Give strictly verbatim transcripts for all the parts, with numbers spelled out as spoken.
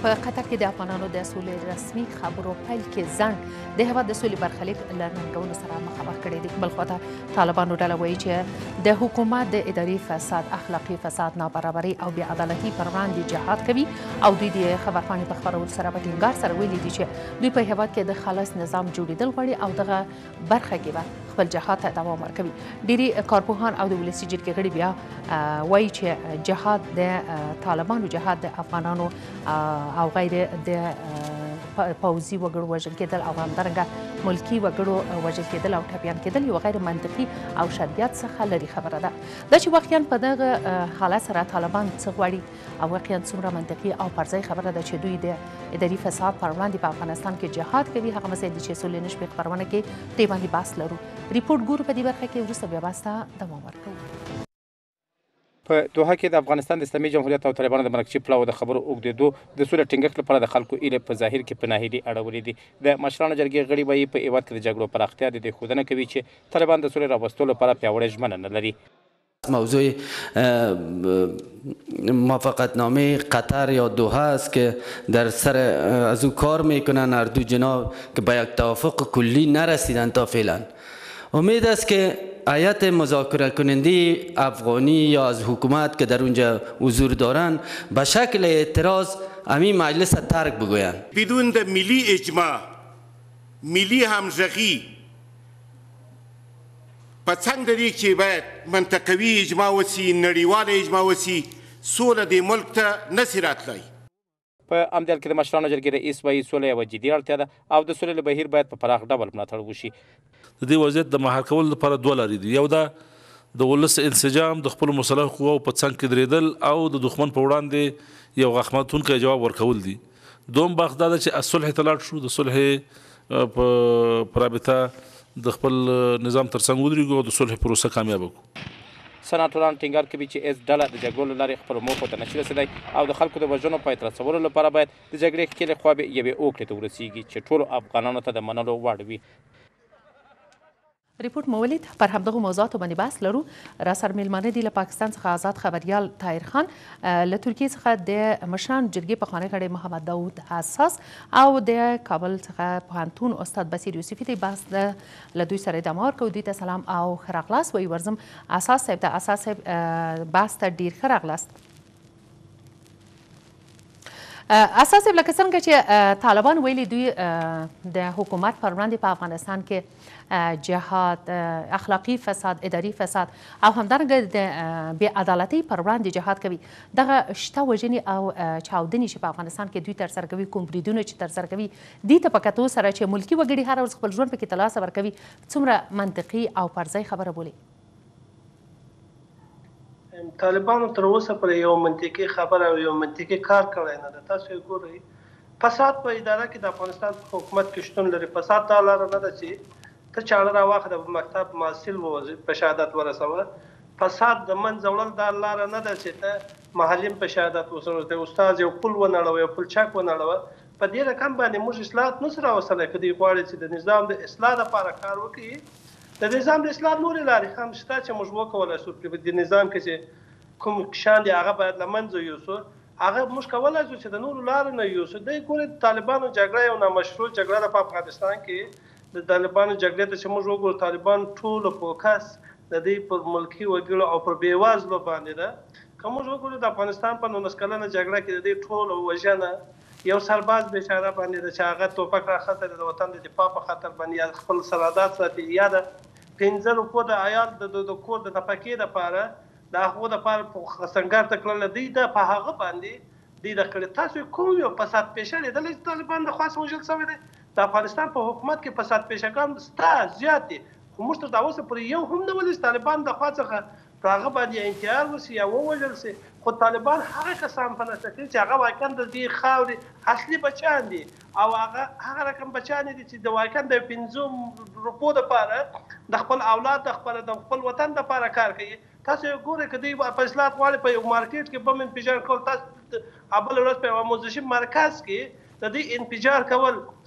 په قطر کې د افغانانو د سولې رسمي خبرو پیل کې ځنډ د هېواد د سولې برخلیک له ننګونو سره مخامخ کړی دی. بل خواته طالبانو ډله وایي چې د حکومت د اداري فساد، اخلاقي فساد، نابرابري او بې عدالتي پر وړاندې جهاد کوي او دوی د خبرپاڼې په خپرولو سره په ټینګار سره ویلي دي چې دوی په هېواد کې د خالص نظام جوړېدل غواړي او دغه برخه کې به خپل جهاد ته دوام ورکوي. ډېری کارپوهان او د ولسي جرګې غړي بیا وایي چې جهاد د طالبانو جهاد د افغانانو او غیر د پوځي وګړو وژل کېدل او همدارنګه ملکي وګړو وژل کېدل او ټپیان کېدل یو غیر منطقي او شرعیت څخه لرې خبره ده. دا چې واقعا په دغه حالت سره طالبان څه غواړي او واقعا څومره منطقي او پر ځای خبره ده چې دوی د اداري فساد پر وړاندې په افغانستان کې جهاد کوي، هغه مسایل دي چې سولې نشپې خپرونه کې دې باندې بحث لرو. ریپورټ ګورو په دې برخه کې، وروسته بیا بحث ته دوام ورکوو. په دوحه کې د افغانستان د اسلامي جمهوریت او طالبانو د مرکزي پلاوو د خبرو اوږدېدو د سولې ټینګښت لپاره د خلکو ایلې په ظاهر کې په ناهیلي اړولې دي. د مشرانو جرګې غړي وایي په هېواد کې د جګړو پراختیا د دې ښودنه کوي چې طالبان د سولې راوستلو لپاره پیاوړې ژمنه نه لري. موضوع موافقتنامه قطر یا دوحه است که در سر از او کار میکنن هر دو جناب که به یک توافق کلی نرسیدن تا فعلا. امید است که هیئت مذاکره کننده افغانی یا از حکومت که در اونجا حضور دارن به شکل اعتراض همین مجلس ترک بگویند. بدون د ملی اجماع، ملی همغږي په څنګ د دې چې باید منطقوي اجماع وسي، نړیواله اجماع وسي، سوله دې ملک ته نسي راتلی. په همدې حال کې د مشرانو جرګې رئیس وایي سوله یوه جدي اړتیا ده او د سولې له بهیر باید په پراخ ډول ملاتړ وشي. د دې وضعیت د مهار کولو لپاره دوه لارې دي. یو دا د ولس انسجام، د خپلو مسلحو قواو په څنګ کې درېدل او د دښمن په وړاندې یو غاښماتونکی جواب ورکول دي. دوم بحث دا ده چې صلح ته لاړ شو، د صلح په رابطه د خپل نظام تر څنګ ودرېږو او د صلح پروسه کامیابه کړو. سناتوران ټینګار کوي چې هېڅ ډله د جګړو له لارې خپلو موخو ته نشي رسېدی او د خلکو د وژنو پای ته رسولو لپاره باید د جګړې ښکېلې خواوې یوې اوکړې ته ورسیږي چې ټولو افغانانو ته د منلو وړ وي. ریپورټ مو ولید. پر همدغو موضوعاتو باندې بحث لرو. را سره میلمانه دي له پاکستان څخه آزاد خبریال طاهر خان، له ترکیې څخه د مشرانو جرګې پخوانی غړی محمد داود حساس او د کابل څخه پوهنتون استاد بصیر یوسفي دی. بحث له دوی سره ادامه ورکوو. دوی ته سلام او ښه راغلاست وایي. ورځم اساس صاحب ته. اساس صاحب بحث ته ډېر ښه راغلاست. اساس صاحب لکه څنګه چې طالبان ویلي دوی د حکومت پر وړاندې په افغانستان کې جهاد، اخلاقي فساد، اداري فساد او همدارنګه د بې عدالتۍ پر وړاندې جهاد کوي. دغه شته وژنې او چاودنې چې په افغانستان کې دوی ترسره کوي، کوم بریدونه چې ترسره کوي، دې ته په کتو سره چې ملکي وګړي هره ورځ خپل ژوند پکې ته لاسه ورکوي، څومره منطقي او پر ځای خبره بولي؟ طالبانو تر اوسه پر یو منطقي خبره او یو منطقي کار کړی نه ده. تاسو یې ګورئ، فساد په اداره کې د افغانستان په حکومت کې شتون لري. فساد دا لاره نه ده چې ته چاړه راواخله په مکتب محصل ووځې په شهادت ورسوه. فساد د منځه وړل دا لاره نه ده چې ته معلم په شهادت ورسوې، استاد یو پل ونړوه، یو پلچک ونړوه. په دې رقم باندې موږ اصلاحات نشو راوستلی. که دوی غواړي چې د نظام د اصلاح لپاره کار وکړي، د نظام د اصلاح نورې لارې هم شته چې موږ وکولی شو. د نظام کې چې کوم کشان دي هغه باید له منځه یوسو، هغه موږ کولی شو چې د نورو لارو نه یوسو. دی ګورې د طالبانو جګړه یو نامشروع جګړه ده په افغانستان کې. د طالبانو جګړې ته چې موږ وګورو، طالبان ټولو فوکس د دوی پر ملکي وګړو او پر بېوزلو باندې ده. که موږ وګورو د افغانستان په نولس کلنه جګړه کې د دوی ټولو وژنه یو سرباز بیچاره باندې ده چې هغه توپک راخته د وطن د دفاع په خاطر باندې یا خپل سرحدات ساتي، یا د پنځه روپو د عیال د کور د نفقې دپاره د هغو دپاره سنګر ته کړله. دوی د په هغه باندې دوی د کړي. تاسو کوم یو فساد پیشه لیدلی چې طالبان د خوا څخه وژل شوی دی؟ د افغانستان په حکومت کې فساد پیشهګان شته، زیات دي، خو موږ تر اوسه پورې یو هم نه ولید طالبان د خوا څخه په هغه باندې انتحار وسي یا ووژل سي. خو طالبان هغه کسان په نسه کوي چې هغه واقعا د دې خاورې اصلي بچیان دي او هغه هغه رقم بچیان دي چې د واقعا د پنځو روپو دپاره د خپل اولاد د خپل د خپل وطن دپاره کار کوي. تاسو یې ګورئ که دوی په اصلاحات غواړي په یو مارکیټ کې بم انفجار کول، تاسو بله ورځ په یو آموزشي مرکز کې د دوی انفجار کول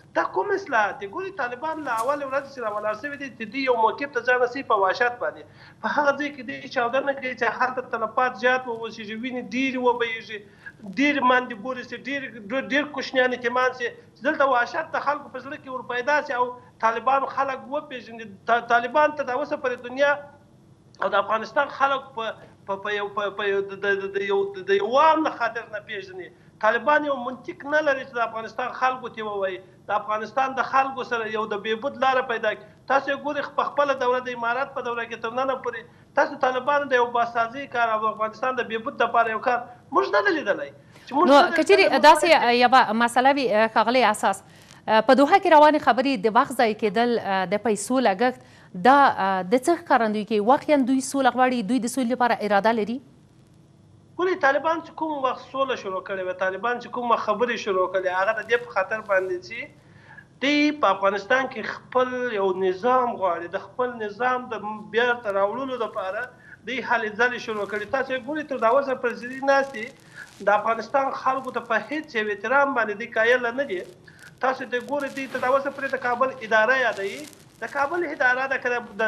دا کوم اصلاحات دي؟ ګوري طالبان له اولې ورځې چې راولاړ شوي دي چې دوی یو موقف ته ځان رسوي په وحشت باندې، په هغه ځای کې دوی چاودنه کوي چې هلته تلفات زیات واوسېږي، وینې ډېرې وبهېږي، ډېرې ماندې بورې سي، ډېر ډېر کوچنیان یتیمان سي، چې دلته وحشت د خلکو په زړه کې ور پیدا سي او طالبانو خلک وپېژني. طالبان ته د اوسه پورې دنیا او د افغانستان خلک په یو د یو عام له خاطر نه پېژني. طالبان یو منطق نه لري چې د افغانستان خلکو ته ووایي د افغانستان د خلکو سره یو د بېبود لاره پیدا کړي. تاسو ګورئ په خپله دوره د امارات په دوره کې تر ننه پورې تاسو طالبانو د یو باسازي کار او افغانستان د بېبود دپاره یو کار موږ نه دی لیدلی. نو که چیرې داسې یوه مسله وي ښاغلی اساس، په دوحه کې روانې خبرې د وخت ضایع کېدل، د پیسو لګښت، دا د څه ښکارندویي کوي؟ واقعا دوی سوله غواړي، دوی د سولې لپاره اراده لري؟ ګورې طالبان چې کوم وخت سوله شروع کړې وه، طالبان چې کوم وخت خبرې شروع کړې، هغه د دې په خاطر باندې چې دوی په افغانستان کې خپل یو نظام غواړي، د خپل نظام د بیرته راوړلو دپاره دوی هلې ځلې شروع کړي. تاسو یې ګورئ تر دا اوسه پر ضدي ناستې د افغانستان خلکو ته په هېڅ یو احترام باندې دوی قایله نه دي. تاسو ته ګورئ دوی تر دا اوسه پورې د کابل اداره یادوي، د کابل اداره د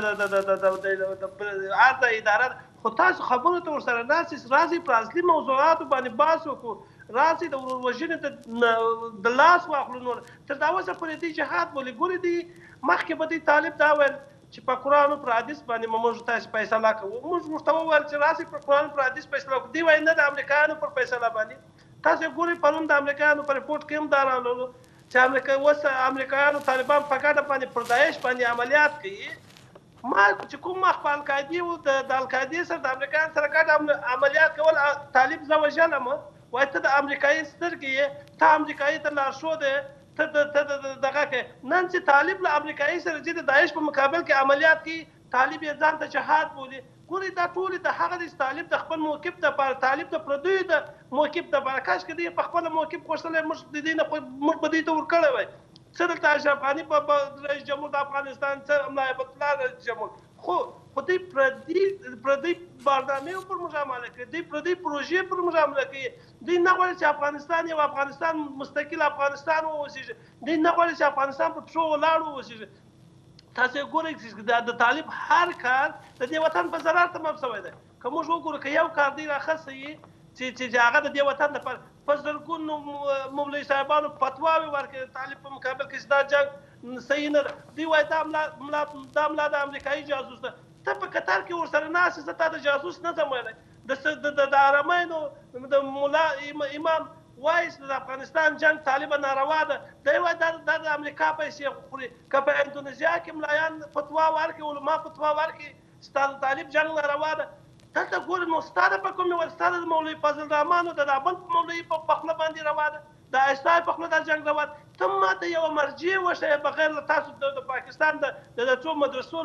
هر د اداره، خو تاسو خبرو ته ورسره ناست راځئ پر اصلي موضوعاتو باندې بحث وکړو، راځئ د ورور وژنې د لاس واخلو. نور تر دا اوسه پورې دوی جهاد بولي. ګورې دوی مخکې به دوی طالب دا ویل چې په قرآن او پر حدیث باندې به موږ تاسې فیصله کوو، موږ ورته وویل چې راسئ پر قرآن پر حدیث فیصله وکړو. دوی وایي نه د امریکایانو پر فیصله باندې. تاسو ګورئ پرون د امریکایانو په رپورټ کې هم دا راغلو چې امریکا اوس امریکایانو طالبان په ګډه باندې پر داعش باندې عملیات کوي. ما چې کوم مخ په القاعدې و د القاعدې سره د امریکایانو سره ګډ عملیات کول، طالب زه وژلم، وایي ته د امریکایي سترګې یې، ته امریکایي ته لارښود یې، ته دغه کوې. نن چې طالب له امریکایي سره چې د داعش په مقابل کې عملیات کوي، طالب یې ځان ته جهاد بولي. ګورئ دا ټولې د هغه د طالب د خپل موقف دپاره، طالب د پردیو د موقف دپاره، کاشکې دوی په خپله موقف غوښتلی موږ د دې نه موږ به دوی ته ورکړی وی. څه دلته اشرف غني په رئیس جمهور د افغانستان، څه ملا هیبت الله رئیس جمهور، خو خو دوی پردي پردي برنامې پر موږ عمله کوي، دوی پردي پروژې پر موږ عمله کوي. دوی نه غواړي چې افغانستان یو افغانستان مستقل افغانستان واوسېږي، دوی نه غواړي چې افغانستان په پښو ولاړ واوسېږي. تاسو ګورئ چې د طالب هر کار د دې وطن په ضرر تمام شوی دی. که موږ وګورو که یو کار دی راخصه یي چې هغه د دې وطن لپاره په زرګونو مولوي صاحبانو فتواوې ورکړې طالب په مقابل کې چې دا جنګ صحیح نه ده. دوی وایي دا ملا دا ملا د امریکایي جاسوس ده. ته په قطر کې ورسره ناست زه تا د جاسوس نه ځم ویلی. د حرمینو د ملا امام وایي چې د افغانستان جنګ طالبه ناروا ده. دی وایي دا د امریکا پیسې خوري. که په اندونیزیا کې ملایان فتوا ورکړي، علما فتوا ورکړي چې ستا د طالب جنګ ناروا ده، دلته ګورې نو ستا د په کوم ویل، ستا د مولوي فضل الرحمن او د بل مولوي په پخله باندې روا ده، د ایسای پخله دا جنګ روا ده. ته ماته یوه مرجع وښیه بغیر له تاسو د پاکستان د څو مدرسو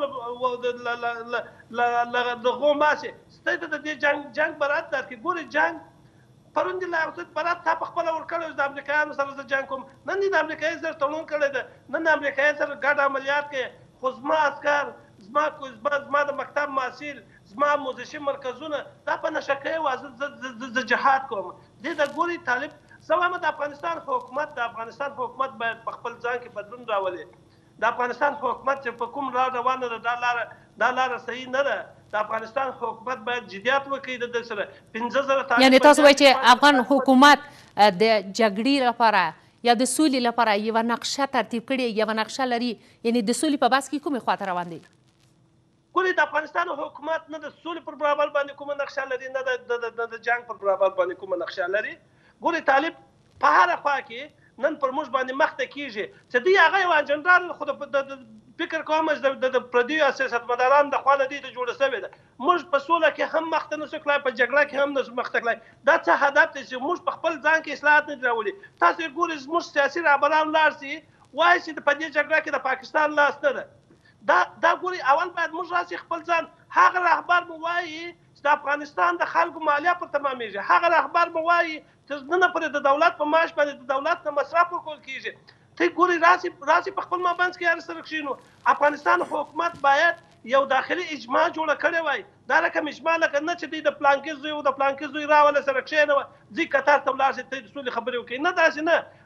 له غوم باسې ستا ته د دې جنګ برات درکړي. ګورې جنګ پرون دې لا برات تا په خپله ورکړی د امریکایانو سره زه جنګ کوم، نن دې د امریکایي سره تړون کړی ده، نن د امریکایي سره ګډ عملیات کوي. خو زما عسکر، زما زما د مکتب محصل، زما موزشي مرکزونه دا په نشه کوي و زه جهاد کوم. دې ته ګورئ طالب، زه وایم د افغانستان حکومت د افغانستان حکومت باید په خپل ځان کې بدلون راولي. د افغانستان حکومت چې په کوم لار روانه ده دا لاره دا لاره صحیح نه ده. د افغانستان حکومت باید جدیات وکړي د دې سره. پنځه زره طالب، یعنې تاسو وایئ چې افغان حکومت د جګړې لپاره یا د سولې لپاره یوه نقشه ترتیب کړې، یوه نقشه لري، یعنې د سولې په بحث کې کومې خواته روان دی؟ ګورئ د افغانستان حکومت نه د سولې پر برابر باندې کومه نقشه لري، نه د جنګ پر برابر باندې کومه نقشه لري. ګورئ طالب په هره خوا کې نن پر موږ باندې مخته کیږي چې دوی هغه یو اجنډا خو فکر کوم چې د پردیو سیاستمدارانو د خوا نه دوی ته جوړه شوې ده. موږ په سوله کې هم مخته نسو تللی، په جګړه کې هم نسو مخته تللی. دا څه هدف دی چې موږ په خپل ځان کې اصلاحات نه دي راولي. تاسو یې ګورئ زموږ سیاسي رهبران ولاړ سي وایي چې په دې جګړه کې د پاکستان لاس نه ده. دا دا ګورئ اول باید موږ راسي خپل ځان، هغه رهبر مو وایي چې د افغانستان د خلکو مالیه پر تمامیږي، هغه رهبر مو وایي چې نن پورې د دولت په معاش باندې د دولت نه مصرف ورکول کیږي. ته ګورئ راسي راسي په خپل مابنځ کې هر سره کښېنو. افغانستان حکومت باید یو داخلي اجماع جوړه کړې وای. دا رقم اجماع لکه نه چې دوی د پلانکي زوی او د پلانکي زوی راوله سره کښېنوه ځي قطر ته ولاړ شي ته د سولې خبرې وکړي، نه داسې نه.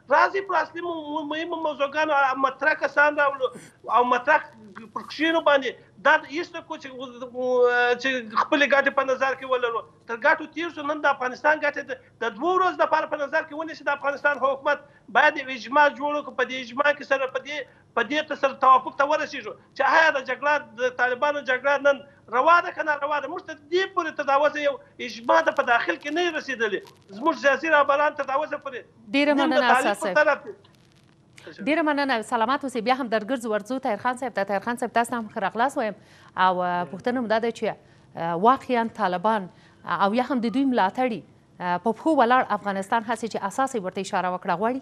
راځي پر اصلي مهمو موضوعګانو مطرح کسان راوړو او مطرح پر کښینو باندې دا ایسته کو چې خپلې ګټې په نظر کې ولرو تر ګټو تېر شو. نن د افغانستان ګټې د دوو ورځو لپاره په نظر کې ونیسي. د افغانستان حکومت باید یو اجماع جوړ کړو. په دې اجماع کې سره په دې په دې ته سره توافق ته ورسېږو چې آیا د جګړه د طالبانو جګړه نن روا ده که نه روا ده. موږ ته دې پورې تجاوز یو اجماع ته په داخل کې نه رسېدلې. زموږ سیاسي رهبران تجاوز پورې ډېره مننه اساس ډیره مننه. سلامات اوسئ. بیا هم درګرځو ورځو طاهر خان صاحب ته. طاهر خان صاحب تاسو ته هم ښه راغلاست وایم او پوښتنه مو دا ده چې واقعا طالبان او یا هم د دوی ملاتړي په پښو ولاړ افغانستان هسې چې اساس یې ورته اشاره وکړه غواړي.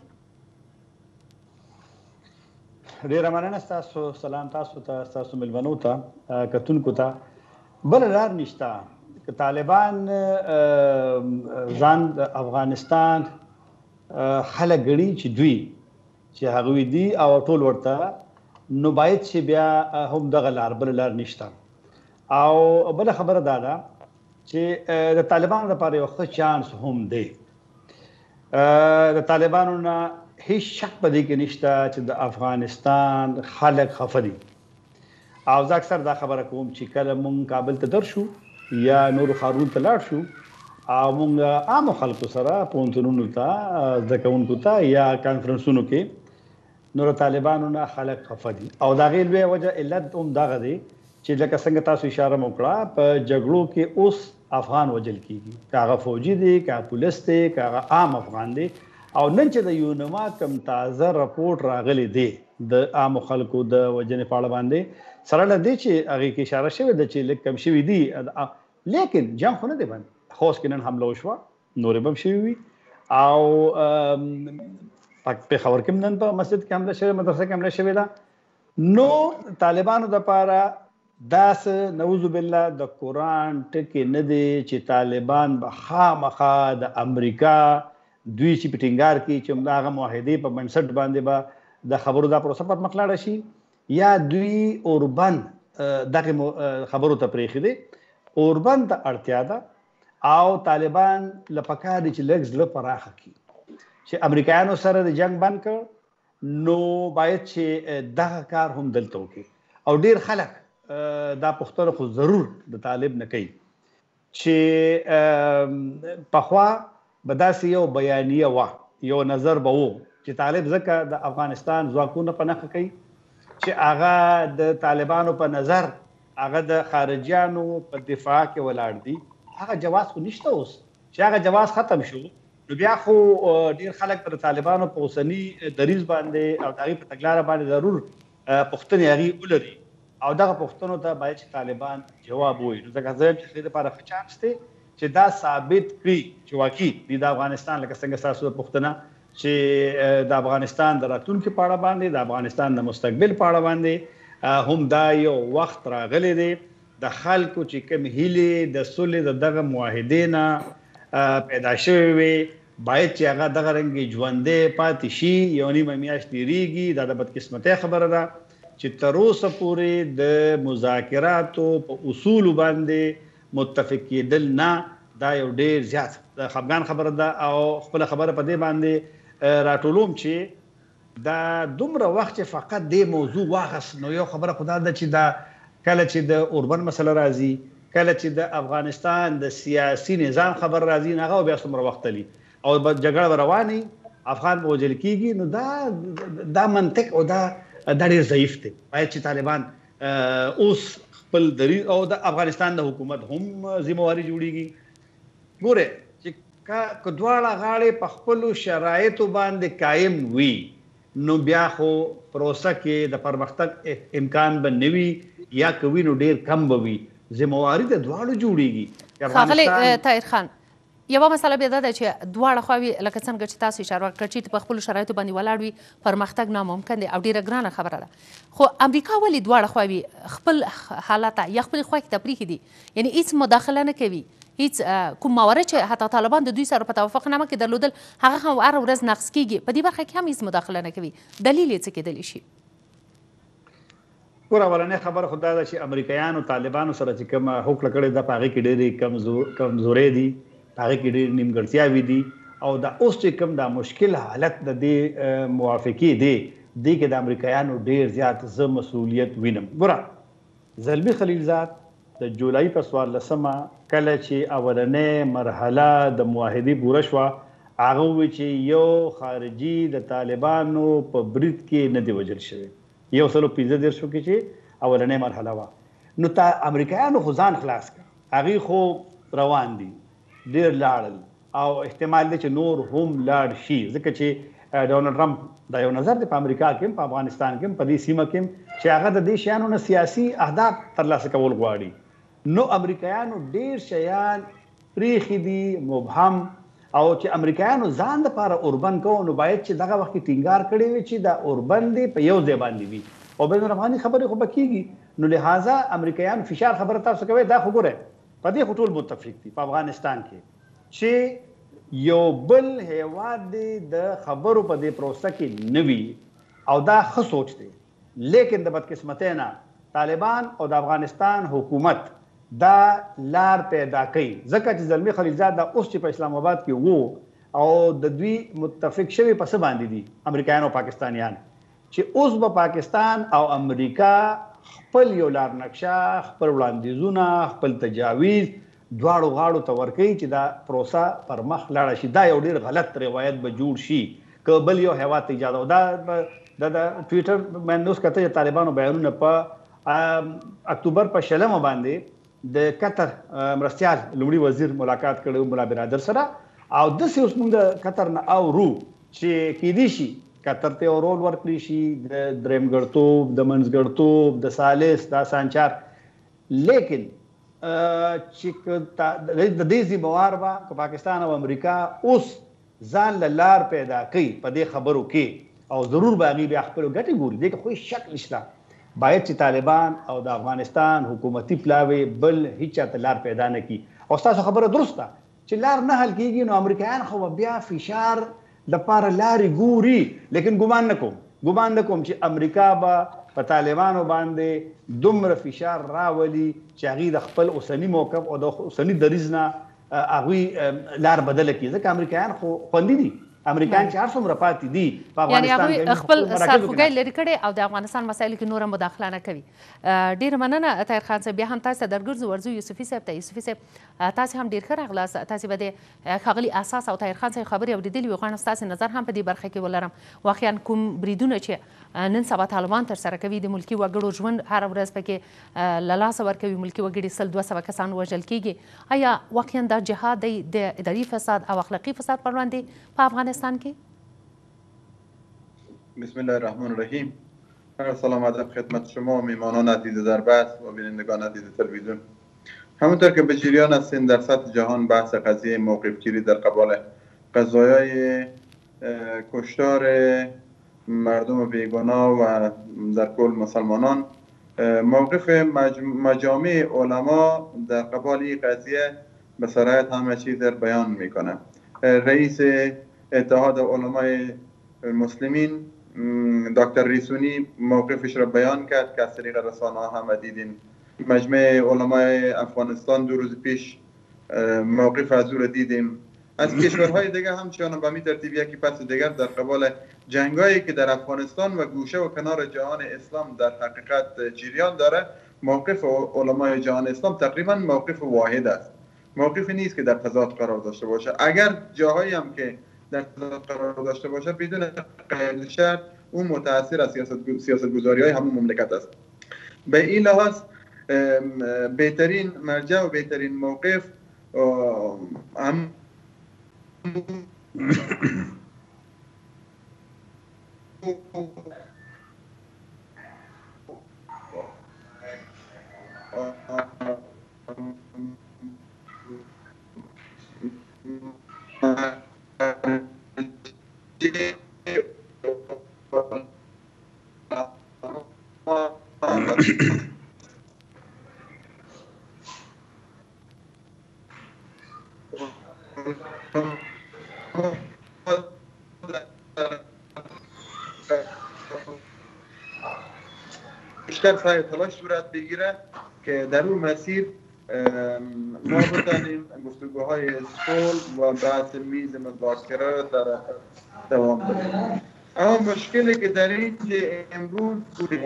ډیره مننه ستاسو. سلام تاسو ته، ستاسو مېلمنو ته، کتونکو ته. بله لار نشته که طالبان ځان د افغانستان خلک ګڼي چې دوی چې هغوی دي او ټول ورته، نو باید چې بیا هم دغه لار بله لار نشته. او بله خبره دا ده چې د طالبانو لپاره یو ښه چانس هم دی. د طالبانو نه هیڅ شک په دې کې نشته چې د افغانستان خلک خفه دي. او زه اکثر دا خبره کوم چې کله مونږ کابل ته درشو یا نورو ښارونو ته لاړ شو او مونږ عامو خلکو سره پوهنتونونو ته، زده کوونکو ته یا کانفرنسونو کې، نو د طالبانو نه خلک خفه دي. او د هغې لویه وجه علت هم دغه دی چې لکه څنګه تاسو اشاره مو کړه په جګړو کې اوس افغان وژل کېږي، که هغه فوجي دی، که هغه پولیس دی، که هغه عام افغان دی. او نن چې د یونما کوم تازه رپورټ راغلی دی د عامو خلکو د وژنې په اړه باندې، سره له دې چې هغې کې اشاره شوې ده چې لږ کم شوي دي، لیکن جنګ خو نه دی بند. خوست کې نن حمله وشوه، نورې به هم شوي وي. او پېښور کې نن په مسجد کې حمله شوې، مدرسه کې حمله شوې ده. نو طالبانو دپاره داسې نعوذ بالله د قرآن ټکې نه دی چې طالبان به خامخا د امریکا دوی چې په ټینګار کې چې هغه معاهدې په بنسټ باندې به د خبرو دا پروسه پر مخ لاړه شي، یا دوی اوربند دغه خبرو ته پرېښي دي. اوربند ته اړتیا ده او طالبان له پکار دي چې لږ زړه پراخه کړي چې امریکایانو سره د جنگ بند کړ، نو باید چې دغه کار هم دلته وکړي. او ډیر خلک دا پوښتنه خو ضرور د طالب نه کوي چې پخوا به داسې یو بیانیه وه، یو نظر به و چې طالب ځکه د افغانستان ځواکونه په نښه کوي چې هغه د طالبانو په نظر هغه د خارجیانو په دفاع کې ولاړ دي. هغه جواز خو نشته اوس چې هغه جواز ختم شو، نو بیا خو ډیر خلک د طالبانو په اوسني دریځ باندې او د هغې په تګلاره باندې ضرور پوښتنې هغې ولري او دغه پوښتنو ته باید چې طالبان جواب ووایي. نو ځکه زه یم چې دې لپاره ښه چانس دی چې دا ثابت کړي چې واقعي دوی د افغانستان، لکه څنګه ستاسو پوښتنه چې د افغانستان د راتلونکي په اړه باندې، د افغانستان د مستقبل په اړه باندې هم دا یو وخت راغلی دی د خلکو چې کوم هیلې د سولې د دغه معاهدې نه پیدا شوې وي، باید چې هغه دغه رنګې ژوندی پاتې شي. یو نیمه میاشت تېرېږي، دا د بدقسمتۍ خبره ده چې تر اوسه پورې د مذاکراتو په اصولو باندې متفق کېدل نه، دا یو ډېر زیات د خفګان خبره ده. او خپله خبره په دې باندې راټولوم چې دا دومره وخت چې فقط دې موضوع واخست، نو یو خبره خو دا ده چې دا کله چې د اوربند مسله راځي، کله چې د افغانستان د سیاسي نظام خبر راځي، هغه بیا څومره وخت لي او جګړه به رواني، افغان به وژل کېږي. نو دا دا منطق او دا دا ډېر ضعیف دی. باید چې طالبان اوس خپل دریځ او د افغانستان د حکومت هم ذمهواري جوړېږي. ګوره چې که دواړه غاړې په خپلو شرایطو باندې قایم وي، نو بیا خو پروسه کې د پرمختګ امکان به نه وي، یا که وي نو ډېر کم به وي. ذمهواري د دواړو جوړېږي. ښاغلی طاهر خان، یوه مسله بیا دا ده چې دواړه خواوې لکه څنګه چې تاسو اشاره وکړه چې په خپلو شرایطو باندې ولاړ وي، پرمختګ ناممکن دی او ډېره ګرانه خبره ده. خو امریکا ولې دواړه خواوې خپل حالات یا خپلې خوښې ته پرېښي دي؟ یعنې هېڅ مداخله نه کوي، هېڅ کوم ماورد چې حتی طالبان د دوی سره په توافقنامه کې درلودل هغه هم هره ورځ نقض کېږي، په دې برخه کې هم هېڅ مداخله نه کوي. دلیل یې څه کېدلی شي؟ ګوره اولنۍ خبره خو دا ده چې امریکایانو طالبانو سره چې کومه هوکړه کړې ده، په هغې کې ډېرې کمزورۍ دي، په هغې کې ډېرې نیمګړتیاوې دي او دا اوس چې کوم دا مشکل حالت د دې موافقې دی دې کې د امریکایانو ډېر زیات زه مسؤلیت وینم. ګوره زلمي خلیلزاد د جولای په څوارلسمه کله چې اولنۍ مرحله د معاهدې پوره شوه هغه وویل چې یو خارجي د طالبانو په برید کې نه دی وژل شوی. یو سلو پنځه دېرشو کې چې اولنۍ مرحله وه نو تا امریکایانو خو ځان خلاص کړ هغوی خو روان دي ډېر لاړل او احتمال دی چې نور هم لاړ شي ځکه چې ډونالډ ټرمپ دا یو نظر دی په امریکا کې هم په افغانستان کې هم په دې سیمه کې هم چې هغه د دې شیانو نه سیاسي اهداف ترلاسه کول غواړي. نو امریکایانو ډېر شیان پریښي دي مبهم او چې امریکایانو ځان دپاره اوربن کوو نو باید چې دغه وخت کې ټینګار کړی وي چې دا اوربن دی په یو ځای باندې وي او بین الافغاني خبرې خو به کېږي. نو لهذا امریکایان فشار خبره تاسو کوئ دا خو ګورئ په دې خو ټول متفق دي په افغانستان کې چې یو بل هیواد دی د خبرو په دې پروسه کې نه وي او دا ښه سوچ دی لیکن د بدقسمتۍ نه طالبان او د افغانستان حکومت دا لار پیدا کوي ځکه چې زلمي خلیلزاد دا اوس چې په اسلام آباد کې وو او د دوی متفق شوي په څه باندې دي امریکایان او پاکستانیان چې اوس به پاکستان او امریکا خپل یو لار نقشه خپل وړاندیزونه خپل تجاویز دواړو غاړو ته ورکوي چې دا پروسه پر مخ لاړه شي. دا یو ډېر غلط روایت به جوړ شي که بل یو هیواد ته اجازه دا د ټویټر مې نوس کته چې طالبانو بیانونه په اکتوبر په شلمه باندې د قطر مرستیال لومړي وزیر ملاقات کړی ملا برادر سره او داسې اوس موږ د قطر نه اورو چې کیدای شي قطر ته رول ورکړي شي د درېمګړتوب د منځګړتوب د ثالث دا سانچار لیکن چې د دې ذمہوار به که پاکستان او امریکا اوس ځان له لار پیدا کوي په دې خبرو کې او ضرور به هغوی بیا خپلو ګټې ګوري دې کې خو هېڅ شک نشته باید چې طالبان او د افغانستان حکومتي پلاوی بل هیچ چاته لار پیدا نه کړي او ستاسو خبره درسته چې لار نه حل کېږي نو امریکایان خو بیا فشار دپاره لارې ګوري لیکن ګمان نه کوم ګمان نه کوم چې امریکا به په طالبانو باندې دومره فشار راولي چې هغوی د خپل اوسني موقف او د اوسني دریځ نه هغوی لار بدله کړي ځکه امریکایان خو خوندي دي امریکایان چې هر څومره پاتې دي په افغانستان کې خپل سرخوږی لرې کړی او د افغانستان مسایلو کې نوره مداخله نه کوي. ډېره مننه طاهر خان صاحب. بیا هم تاسو ته درګرځو ورځو یوسفي صاحب ته. یوسفي صاحب تاسې هم ډېر ښه راغلاست. تاسې به د ښاغلي اساس او طاهر خان صاحب خبرې اورېدلې وي غواړم ستاسې نظر هم په دې برخه کې ولرم. واقعا کوم بریدونه چې نن سبا طالبان ترسره کوي د ملکي وګړو ژوند هره ورځ پکې له لاسه ورکوي ملکي وګړي سل دوه سوه کسان وژل کېږي ایا واقعا دا جهاد دی د اداري فساد او اخلاقي فساد پر وړاندې په افغانستان کې؟ بسم الله الرحمن الرحیم. سلام ادب خدمت شما میمانان عزیز در بحث و بینندگان عزیز تلویزیون. همونطور که به جریان هستین در سطح جهان بحث قضیه موقف گیری در قبال قضایای کشتار مردم بیگناه و در کل مسلمانان موقف مجامع علما در قبال این قضیه به صراحت همه چیز در بیان میکنه. رئیس اتحاد علمای مسلمین دکتر ریسونی موقفش را بیان کرد که از طریق رسانه ها هم دیدین. مجمع علمای افغانستان دو روز پیش موقف از او را دیدیم. از کشورهای دیگه همچنان به می ترتیب یکی پس دیگر در قبال جنگایی که در افغانستان و گوشه و کنار جهان اسلام در حقیقت جریان داره موقف علمای جهان اسلام تقریبا موقف واحد است. موقفی نیست که در تضاد قرار داشته باشه. اگر جاهایی هم که در تضاد قرار داشته باشه بدون قید شرط اون متأثر از سیاست سیاستگذاری های همون مملکت است. به این لحاظ بهترین مرجع و بهترین موقف هم بیشتر سعی تلاش صورت بگیره که در اون مسیر ما بتانیم گفتگوهای صلح و بحث میز مذاکره در دوام بدیم. اما مشکلی که در این که امروز بوده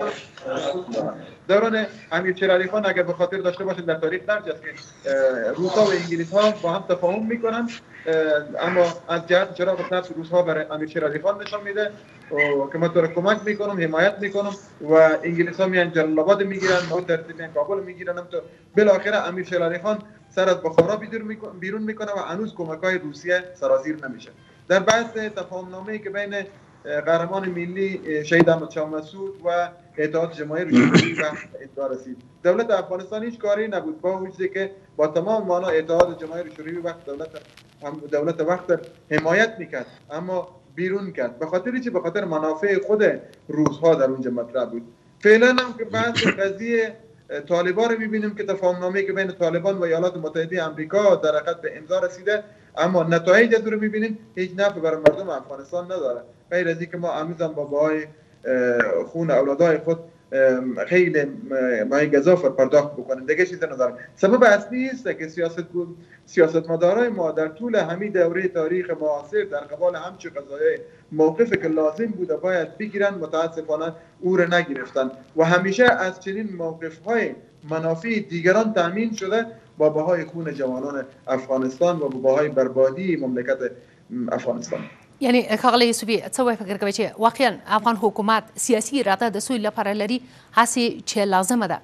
دوران امیرچهر علی خان اگر به خاطر داشته باشید در تاریخ درج است که روس‌ها و انگلیس‌ها با هم تفاهم میکنن، اما از جهت چراغ نفس روس‌ها برای امیرچهر علی خان نشان میده که من تو را کمک میکنم، حمایت میکنم و انگلیس‌ها میان جلال آباد میگیرن، با ترتیب میان کابل میگیرن، تو بالاخره امیرچهر علی خان سر از بخارا بیرون میکنه و هنوز کمک‌های روسیه سرازیر نمیشه. در بحث تفاهم‌نامه‌ای که بین قهرمان ملی شهید احمد شاه مسعود و اتحاد جماهیر شوروی و امضا رسید. دولت افغانستان هیچ کاری نبود با وجودی که با تمام معنا اتحاد جماهیر شوروی وقت دولت هم دولت وقت حمایت میکرد، اما بیرون کرد به خاطر چی؟ به خاطر منافع خود روس‌ها در اونجا مطرح بود. فعلا هم که بحث قضیه طالبان رو میبینیم که تفاهم‌نامه‌ای که بین طالبان و ایالات متحده آمریکا در حقیقت به امضا رسیده، اما نتایج از رو میبینیم هیچ نفعی برای مردم افغانستان نداره، غیر از اینکه ما هنوز هم با بهای خون اولادای خود خیلی مای گزاف پرداخت بکنیم، دیگه چیزی نداره. سبب اصلی است که سیاست سیاستمدارای ما در طول همین دوره تاریخ معاصر در قبال همچه قضایای موقفی که لازم بوده باید بگیرن، متاسفانه او را نگرفتن و همیشه از چنین موقف‌های منافع دیگران تامین شده با بهای خون جوانان افغانستان و با بهای بربادی مملکت افغانستان. یعنی ښاغلی یوسفي څه وایي فکر کوي چې واقعا افغان حکومت سیاسي اراده د سولې لپاره لري هسې چې لازمه ده؟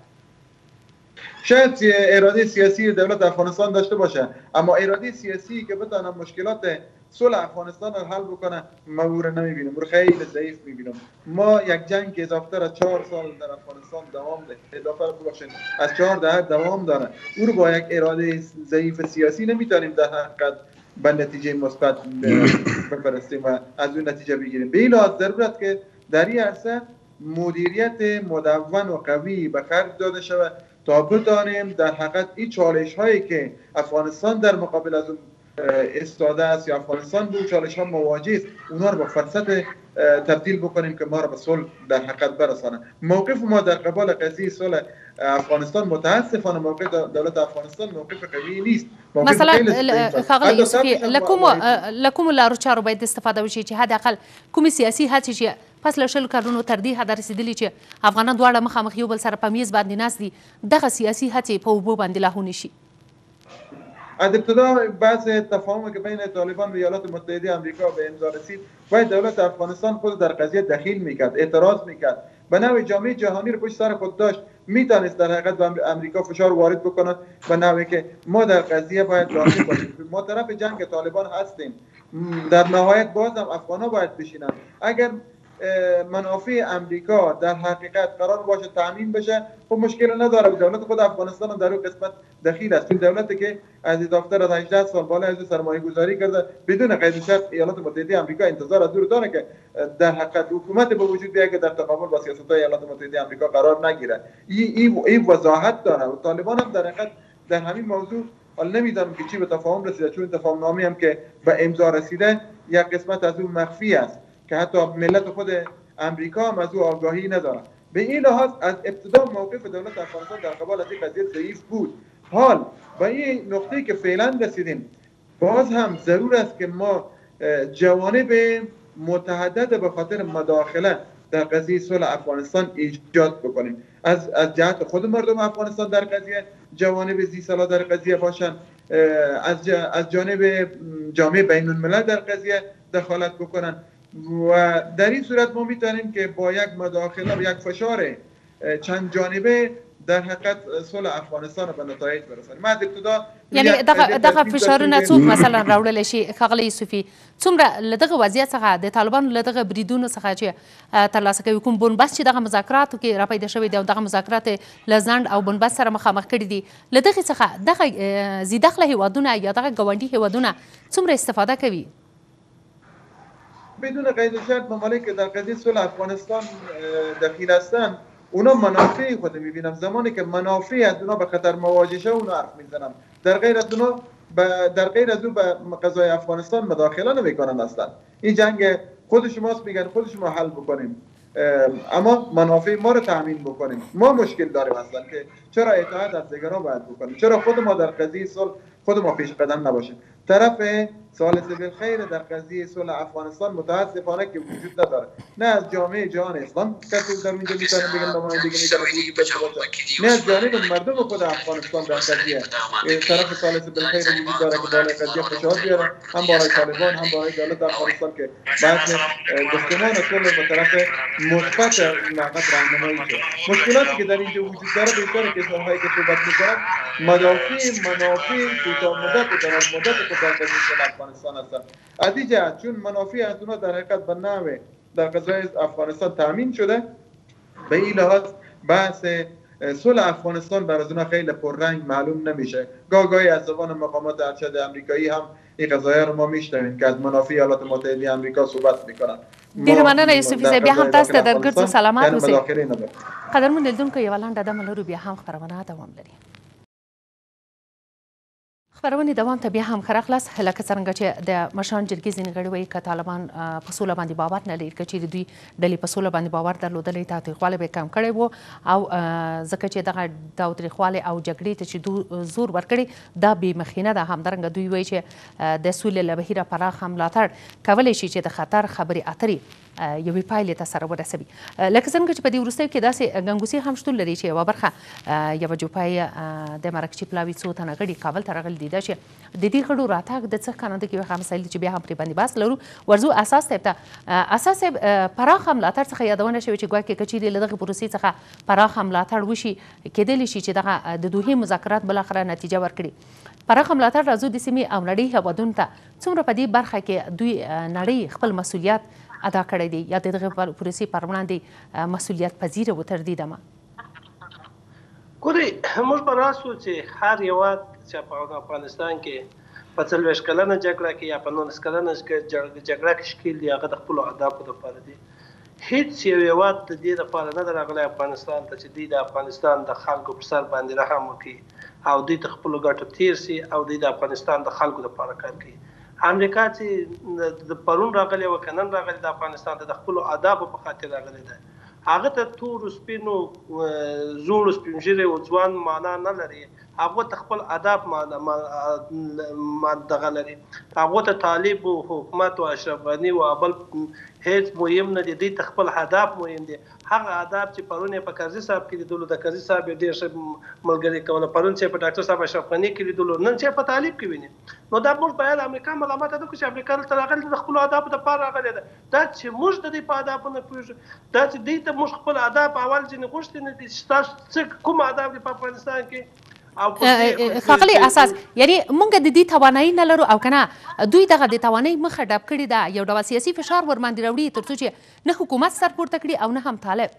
شاید اراده سیاسی دولت افغانستان داشته باشه، اما اراده سیاسی که بتونه مشکلات صلح افغانستان رو حل بکنه ما او رو نمیبینم، او رو خیلی ضعیف میبینم. ما یک جنگ که اضافه از چهار سال در افغانستان دوام ده، اضافه ببخشید از چهار دهه دوام داره، او رو با یک اراده ضعیف سیاسی نمیتونیم در حقیقت به نتیجه مثبت بفرستیم و از اون نتیجه بگیریم. به این لحاظ ضرورت که در این عرصه مدیریت مدون و قوی به خرج داده شود تا بتانیم در حقیقت این چالش هایی که افغانستان در مقابل از اون استاده است یا افغانستان به چالش ها مواجه است، اونها رو با فرصت تبدیل بکنیم که ما رو به صلح در حقیقت برسانه. موقف ما در قبال قضیه صلح افغانستان متاسفانه موقف دولت افغانستان موقف قوی نیست. مثلا ښاغلی یوسفي له کومو لارو چارو باید استفاده وشي چې حداقل کومې سیاسي هڅې چې پس له شلو کلونو تر دې حده رسېدلي چې افغانان دواړه مخامخ یو بل سره په میز باندې ناست دي، دغه سیاسي هڅې په اوبو باندې لاهو نشي؟ از ابتدا بحث تفاهم که بین طالبان و ایالات متحده آمریکا به امضا رسید، باید دولت افغانستان خود در قضیه دخیل میکرد، اعتراض میکرد، به نوع جامعه جهانی رو پشت سر خود داشت، میتونست در حقیقت به امریکا فشار وارد بکنه به نوعی که ما در قضیه باید داخل باشیم. ما طرف جنگ طالبان هستیم، در نهایت باز هم افغان‌ها باید بشینن. اگر منافع امریکا در حقیقت قرار باشه تامین بشه خب مشکل نداره، دولت خود افغانستان هم در اون قسمت دخیل است. این دولتی که از اضافه از هجده سال بالا از سرمایه گذاری کرده بدون قید شرط ایالات متحده آمریکا انتظار از دور داره که در حقیقت حکومت به وجود بیاید که در تقابل با سیاست‌های ایالات متحده آمریکا قرار نگیره. این این وضاحت داره و طالبان هم در حقیقت در همین موضوع حالا نمیدونم که چی به تفاهم رسیده، چون تفاهم نامه هم که به امضا رسیده یک قسمت از اون مخفی است که حتی ملت خود امریکا هم از او آگاهی نداره. به این لحاظ از ابتدا موقف دولت افغانستان در قبال از این قضیه ضعیف بود. حال با این نقطه‌ای که فعلا رسیدیم باز هم ضرور است که ما جوانب متعدد به خاطر مداخله در قضیه صلح افغانستان ایجاد بکنیم. از از جهت خود مردم افغانستان در قضیه جوانب زی سالا در قضیه باشن، از از جانب جامعه بین الملل در قضیه دخالت بکنن و در این صورت ما میتونیم که با یک مداخله و یک فشار چند جانبه در حقیقت صلح افغانستان به نتایج برسانیم. ما ابتدا یعنی دغه دغه فشارونه څوک مثلا راوړلی شي ښاغلی یوسفي؟ څومره له دغه وضعیت څخه د طالبانو له دغه بریدونو څخه چې ترلاسه کوي کوم بنبست چې دغه مذاکراتو کې راپیدا شوی دی او دغه مذاکرات له ځنډ او بنبست سره مخامخ کړي دي، له دغې څخه دغه زیدخله هیوادونه یا دغه ګاونډي هیوادونه څومره استفاده کوي؟ بدون قید شرط ممالک که در قضیه صلح افغانستان دخیل هستند اونا منافع خود میبینم. زمانی که منافع از اونا به خطر مواجه شه اونا حرف میزنن، در غیر از اونا در غیر از اون به قضای افغانستان مداخله نمیکنن. اصلا این جنگ خود شماست، میگن خود شما حل بکنیم. اما منافع ما رو تامین بکنیم. ما مشکل داریم اصلا که چرا اطاعت از دیگران باید بکنیم، چرا خود ما در قضیه صلح خود ما پیش قدم نباشیم. طرف ثالث بالخیر در قضیه صلح افغانستان متاسفانه که وجود نداره، نه از جامعه جهان اسلام کسی در اونجا میتونه بگن نمایندگی میکنه وجود داشته باشه، نه از جانب مردم خود افغانستان در قضیه طرف ثالث بالخیر وجود داره که بالای قضیه فشار بیاره، هم بالای طالبان هم بالای دولت افغانستان که بحث گفتمان صلح به طرف مثبت لاقت راهنمایی شه. مشکلاتی که در اینجا وجود داره بیشتر کشورهایی که صحبت میکنن مدافع منافع کوتاه مدت و دراز مدت خود در قضیه افغانستان هستند. از این جهت چون منافع از اونها در حقیقت به نحو در قضیه افغانستان تامین شده، به این لحاظ بحث صلح افغانستان بر از اونها خیلی پررنگ معلوم نمیشه. گاه گاهی از زبان مقامات ارشد آمریکایی هم این قضایا رو ما میشنویم که از منافع ایالات متحده آمریکا صحبت میکنن. ډیر مننه یوسفي صاحب، بیا هم تاسو ته درګرځو سلامات اوسئ. قدرمن لیدونکو یوه لنډه دمه لرو، بیا هم خپرونه دوام لري. خپرونې دوام ته بیا هم ښه راغلاست. لکه څرنګه چې د مشران جرګې ځینې غړي وایي که طالبان په سوله باندې باور نه لري، که چیرې دوی ډلې په سوله باندې باور درلودلی تاوتریخوالی به یې کم کړی و، او ځکه چې دغه تاوتریخوالی او جګړې ته چې زور ورکړي دا بې مخینه ده. همدارنګه دوی وایي چې د سولې له بهیره پراخ ملاتړ کولی شي چې د خطر خبرې اترې یوې پایلې ته سره ورسوي. لکه څنګه چې په دې وروستیو کې داسې ګنګوسې هم شتون لري چې یوه برخه یوه جوپای د مرکچي پلاوي څو تنه غړي کابل ته راغلي دي، دا چې د دې غړو راتګ د څه ښکارنده کوي هغه مسایل چې بیا هم پرې باندې بحث لرو. ورځو اساس صاحب ته. اساس صاحب پراخه ملاتړ څخه یادونه شوې چې ګواکې که چیرې له دغې پروسې څخه پراخه ملاتړ وشي کیدلی شي چې دغه د دوحې مذاکرات بالاخره نتیجه ورکړي. پراخه ملاتړ راځو د سیمې او نړۍ هېوادونو ته څومره په دې برخه کې دوی نړۍ خپل مسؤلیت ادا کړی دی یا د دغې پروسې پر وړاندې مسؤلیت پذیره و تر دې دمه؟ ګورئ، موږ به راسو چې هر هېواد چې په افغانستان کې په څلوېښت کلنه جګړه کې یا په نولس کلنه جګړه کې ښکېل دي، هغه د خپلو اهدافو دپاره دي. هیڅ یو هېواد د دې دپاره نه ده راغلی افغانستان ته چې دوی د افغانستان د خلکو په سر باندې رحم وکړي او دوی ته خپلو ګټو تیر سي او دوی د افغانستان د خلکو دپاره کار کوي. امریکا چې د پرون راغلی و که نن راغلی د افغانستان ته د خپلو اهدافو په خاطر راغلی ده، هغه ته تورو سپینو زوړو سپین ږیرې و ځوان معنا نه لري، هغو ته خپل اهداف دغه لري. هغو ته طالب و حکومت و اشرف غني و بل هیڅ مهم نه دي، دوی ته خپل اهداف مهم دي. هغه اهداف چې پرون یې په کرزي صاحب کې لیدلو، د کرزي صاحب یې ډېر ښه ملګري کوله، پرون چې په ډاکټر صاحب اشرف غني کې لیدلو، نن چې په طالب کې ویني. نو دا موږ باید امریکا ملامت نه کړو چې امریکا دلته راغلې د خپلو اهدافو دپاره راغلې ده. دا چې موږ د دوی په اهدافو نه پوهېږو، دا چې دوی ته موږ خپل اهداف اول ځینې غوښتي نه دي چې ستاسو څه کوم اهداف دي په افغانستان کې. ښاغلی اساس، یعنی موږ د دې توانایي نه لرو او که نه دوی دغه د توانایي مخه ډب کړې ده، یو ډول سیاسي فشار ورباندې راوړي تر څو چې نه حکومت سر پورته کړي او نه هم طالب.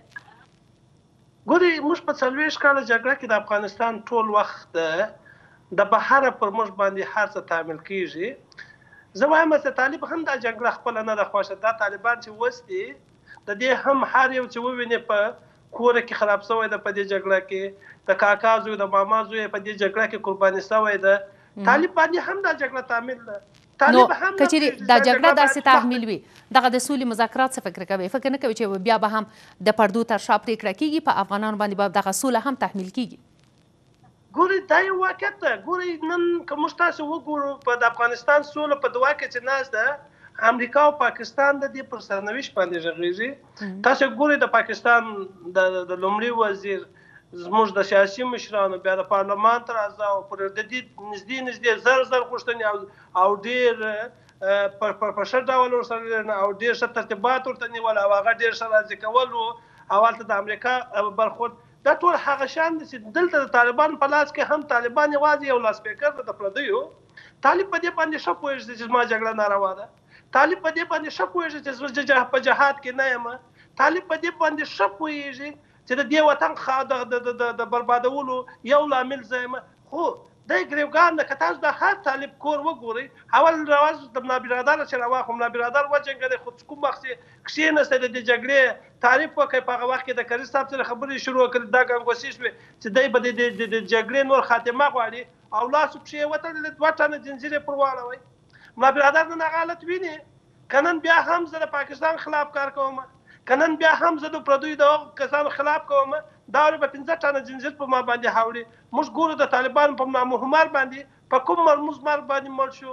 ګورئ، موږ په څلوېښت کاله جګړه کې د افغانستان ټول وخت د بهره پر موږ باندې هر څه تعمیل کېږي. زه وایم چې طالب هم دا جګړه خپله نه ده خوښه. دا طالبان چې اوس دي د دې هم هر یو چې وویني په کوره کې خراب شوی ده، په دې جګړه کې د کاکا زوی د ماما زوی په دې جګړه کې قرباني شوی ده. طالب باندې هم دا جګړه تعمیل ده. نو که چیرې دا جګړه داسې تحمیل وي، دغه د سولې مذاکرات څه فکر کوي؟ فکر نه کوي چې بیا به هم د پردو تر شا پرېکړه کېږي، په افغانانو باندې به دغه سوله هم تحمیل کېږي؟ ګورئ، دا یو واقعیت ده. ګورئ، نن که موږ تاسو وګورو په د افغانستان سوله په دوا کې چې ناست ده، امریکا او پاکستان د دې پر سرنوشت باندې غږېږي. تاسو ګورئ، د پاکستان د لومړي وزیر، زموږ د سیاسي مشرانو، بیا د پارلمان تر اعضاو پورې د دې نږدې نږدې زر زر غوښتنې او ډېر په ښه ډول ورسره او ډېر ښه ترتیبات ورته نیول او هغه ډېر ښه راضي کول و او هلته د امریکا برخورد. دا ټول هغه شان دي چې دلته د طالبانو په لاس کې هم طالبان یوازې یو لاسپیکر ده د پردیو. طالب په دې باندې ښه پوهېږي چې زما جګړه ناروا ده. طالب په دې باندې ښه پوهېږي چې زه په جهاد کې نه یم. طالب په دې باندې ښه پوهېږي چې د دې وطن د بربادولو یو لامل زه یم. خو دی ګریوګان ده، که تاسو د هر طالب کور وګورئ، اول رواز د ملا برادر چې راواخلو، ملا برادر وجنګېدی، خو کوم وخت چې کښېنستی د دې جګړې تعریف وکړئ، په هغه وخت کې د کرزي صاحب سره خبرې شروع کړې، دا ګنګوسې شوې چې دی به د جګړې نور خاتمه غواړي او لاسو پښې یې وتړلې، دوه ټنه زنځیر یې پر واړوئ. ملا برادر نن هغه حالت ویني که نن بیا هم زه د پاکستان خلاف کار کوم، که نن بیا هم زه د پردیو د هغو کسانو خلاف کوم دا ورې به پنځه ټنه زنځیر په ما باندې هاوړي. موږ ګورو د طالبانو په نامهمال باندې په کوم مرموز مار باندې مړ شو.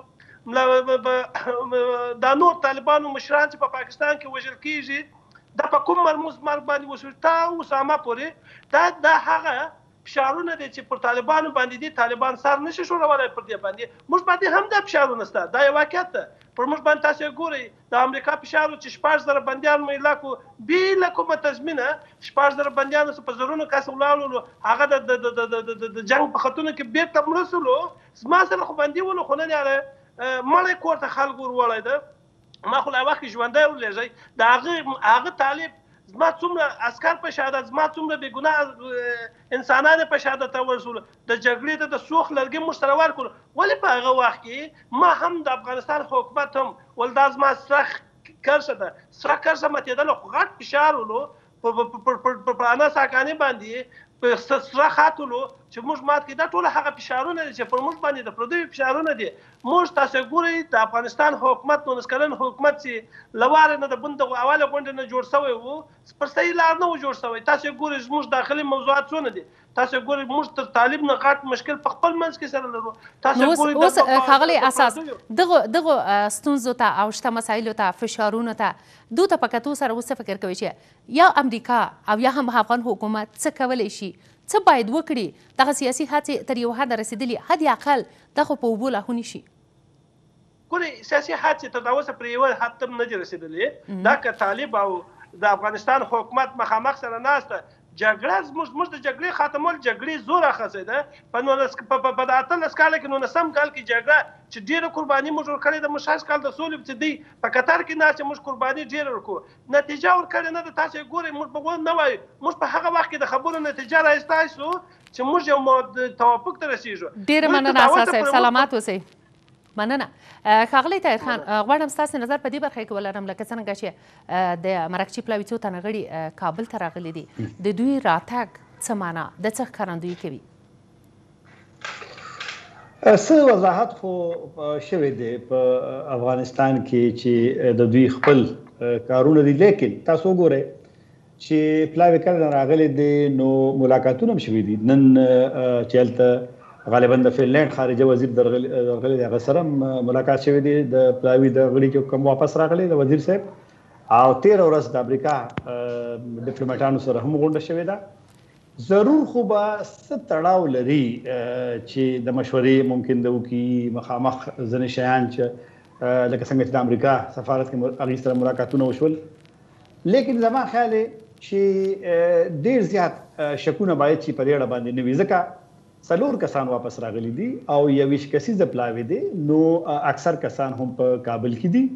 دا نور طالبانو مشران چې په پاکستان کې وژل کېږي دا په کوم مرموز مار باندې وشو تا اسامه پورې دا دا هغه فشارونه دي چې پر طالبانو باندې دي. طالبان سر نشي شوړولی پر دې باندې. موږ باندې هم دا فشارونه شته. دا یو واقعیت ده. پر موږ باندې تاسو ګورئ د امریکا فشار چې شپږ زره بندیان مو ایله کړو بېله کومه تضمینه شپږ زره بندیانو څه په زرونو کس ولاړولو هغه د جنګ په خطونو کې بېرته مړه شولو. زما سره خو بندي ولو خو نن یاره مړی کور ته خلک ور وړی ده. ما خو لا وخت کې ژوندی ولېږئ د هغه هغه طالب زما څومره عسکر په شهادت زما څومره بې ګناه انسانان په شهادت ورسولو د جګړې ته د سوخ لرګي موږ سره ورکړو. ولې په هغه وخت کې ما هم د افغانستان حکومت هم ول دا زما سره کرشه ده سره کرشه ماتېدله خو غټ فشار ولو په انا ساکانې باندې په سره خاتلو چې موږ مات کې دا ټول هغه فشارونه دي چې پر موږ باندې د پردیو فشارونه دي. موږ تاسو ګورئ د افغانستان حکومت نولس کلن حکومت چې له واره نه د بند اوله غونډې نه جوړ شوی و پر صحیح لار نه و جوړ شوی. تاسو ګورئ زموږ داخلي موضوعات څونه دي. تاسو ګورئ موږ تر طالب نه غټ مشکل په خپل منځ کې سره لرو. تاسو ګورئ اوس ښاغلی اساس دغه دغه ستونزو ته او شته مسایلو ته فشارونو ته دوی ته په کتو سره اوس څه فکر کوي چې یا امریکا او یا هم افغان حکومت څه کولی شي څه باید وکړي دغه سیاسي هڅې تر یو حده رسېدلي حد اقل دا خو په اوبو لاهو نشي. ګورئ سیاسي هڅې تر اوسه پر یوه حد هم نه دي رسېدلې. دا که طالب او د افغانستان حکومت مخامخ سره ناسته جګړه زموږ زموږ د جګړې خاتمول جګړې زور اخیستی ده. په په د اتلس کاله کې نولسم کال کې جګړه چې ډېره قرباني موږ ورکړې ده. موږ شاید کال د سولې چې دی په قطر کې ناست موږ قرباني ډېره ورکړو نتیجه ورکړې نه ده. تاسو ګورئ موږ به نه وایو موږ په هغه وخت کې د خبرو نتیجه رایستی سو چې موږ یو توافق ته رسېږو. ډېره مننه اساس صاحب سلامات اوسئ. مننه. ښاغلی طاهر خان غواړم ستاسې نظر په دې برخه کې ولرم لکه څنګه چې د مرکچي پلاوي څو تنه غړي کابل ته راغلي دي د دوی راتګ څه معنا د څه ښکارندویي کوي؟ څه وضاحت خو شوی دی په افغانستان کې چې د دوی خپل کارونه دي. لیکن تاسو وګورئ چې پلاوي کله راغلي دي نو ملاقاتونه هم شوي دي. نن چې هلته غالبا د فنلنډ خارجه وزیر درغلي د هغه سره ملاقات شوی دی د پلاوي د غړي چې کوم واپس راغلي د وزیر صاحب او تېره ورځ د امریکا ډیپلوماټانو سره هم غونډه شوې ده. ضرور خو به څه تړاو لري چې د مشورې ممکن د وکړي مخامخ ځینې شیان چې لکه څنګه چې د امریکا سفارت کې هغې سره ملاقاتونه وشول. لیکن زما خیال دی چې ډېر زیات شکونه باید چې په دې اړه باندې نه وي ځکه څلور کسان واپس راغلي دي او یویشت کسیزه پلاوی دی نو اکثر کسان هم په کابل کې دي.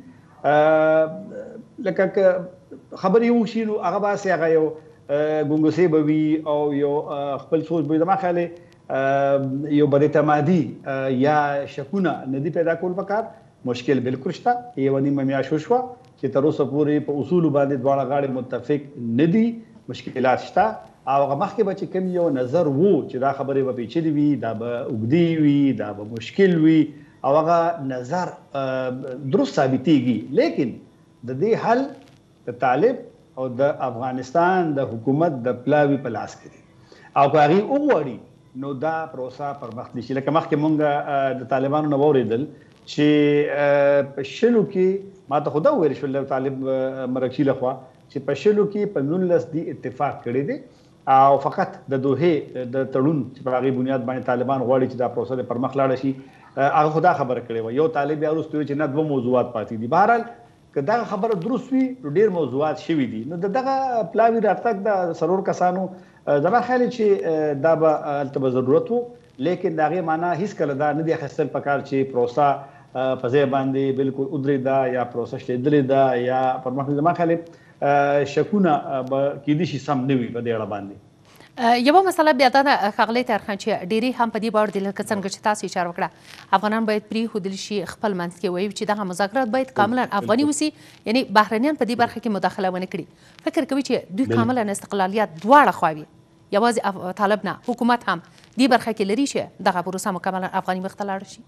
لکه خبرې وشي نو هغه باسي هغه یو ګونګسې به وي او یو خپل سوچ به زما خیال یو بد اعتمادي یا شکونه نه دي پیدا کول پکار. مشکل بالکل شته. یوه نیمه میاشت وشوه چې تر اوسه پورې په اصولو باندې دواړه غاړې متفق نه دي. مشکلات شته او هغه مخکې به چې کوم یو نظر وو چې دا خبرې به پیچلې وي دا به اوږدې وي دا به مشکل وي او هغه نظر درست ثابتېږي. لیکن د دې حل د طالب او د افغانستان د حکومت د پلاوي په لاس کې دي او که هغې وغواړي نو دا پروسه پرمخ دي شي. لکه مخکې مونږ د طالبانو نه واورېدل چې په شلو کې ما ته خو دا وویل شول د طالب مرکچي لخوا چې په شلو کې په نولس دي اتفاق کړی دی او فقط د دوحې د تړون چې په هغې بنیاد باندې طالبان غواړي چې دا پروسه د پرمخ لاړه شي هغه خو دا خبره کړې وه. یو طالب بیا وروسته وایي چې نه دوه موضوعات پاتې دي. بهرحال که دغه خبره درست وي نو ډېر موضوعات شوي دي. نو د دغه پلاوي راتګ د څلور کسانو زما خیال چې دا به هلته به ضرورت و. لیکن د هغې معنا هېڅکله دا نه دی اخیستل پکار چې پروسه په ځای باندې بالکل ودرېده یا پروسه شلېدلې ده یا پرمخ. زما خیال شکونه به کیدای شي سم نه وي په دې اړه باندې. یوه مسله بیا دا ده ښاغلی طاهر خان چې ډېرې هم په دې باور دي لکه څنګه چې تاسو اشاره وکړه افغانان باید پرېښودل شي خپل منځ کې وایي چې دغه مذاکرات باید کاملا افغاني وسي یعنی بهرنیان په دې برخه کې مداخله ونه کړي. فکر کوي چې دوی کاملا استقلالیت دواړه خواوې یوازې طالب نه حکومت هم دې برخه کې لري چې دغه پروسه مکملا افغاني مخ ته لاړه شي؟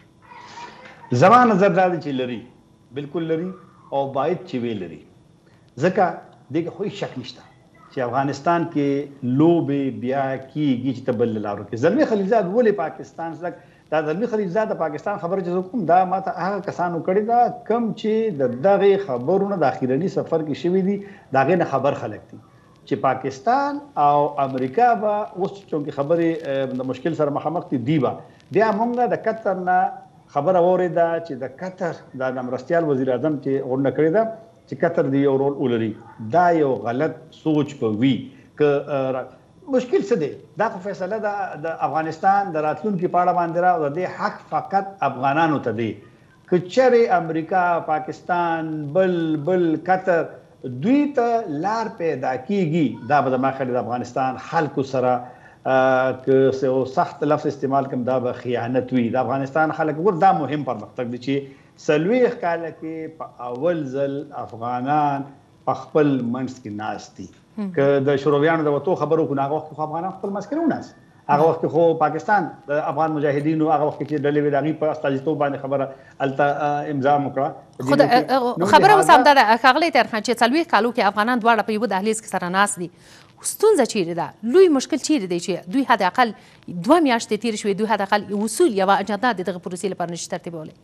زما نظر دا دی چې لري بالکل لري او باید چې وی لري. ځکه دغه خو شک نشته چې افغانستان کې لوبې بیا کیږي چې تبل لارو کې زلمی خلیلزاد ولې پاکستان څخه دا زلمی خلیلزاد د پاکستان خبره چې کوم دا ماته هغه کسانو کړی دا کم چې د دغه خبرونو د اخیرنی سفر کې شوی دي داغه نه خبر خلک دي چې پاکستان او امریکا به اوس چې خبرې د مشکل سره مخامخ دي دی با بیا مونږه د قطر نه خبره اوریده چې د قطر د مرستيال وزیر اعظم چې ورنه کړی دا چې قطر دی یو رول ولري دا یو غلط سوچ په وی ک مشکل څه دی دا خو فیصله د افغانستان د راتلونکي په اړه باندې را او د حق فقط افغانانو ته دی کچره امریکا پاکستان بل بل قطر دوی ته لار پیدا کیږي دا به ما خلک د افغانستان خلکو سره که سخت لفظ استعمال کوم دا به خیانت وي د افغانستان خلک ور دا مهم پرمختګ دی چې سلويخ کاله کې په اول ځل افغانان په خپل منځ کې ناست دي که د شورویانو د وټو خبرو کو هغه وخت خو افغانان خپل منځ کې نه ناست هغه وخت خو پاکستان د افغان مجاهدینو هغه وخت کې ډلې وداغي په استازیتوب باندې خبره الته امضا وکړه خو خبره وسام ده خغلی تر خان چې سلويخ کالو کې افغانان دواړه په یو دهلیز کې سره ناست دي ستونزه چیرې ده لوی مشکل چیرې دی چې دوی حد اقل دوه میاشتې تیر شوې دوی حد اقل وصول یا اجندا د دغه پروسې لپاره نشي ترتیبولی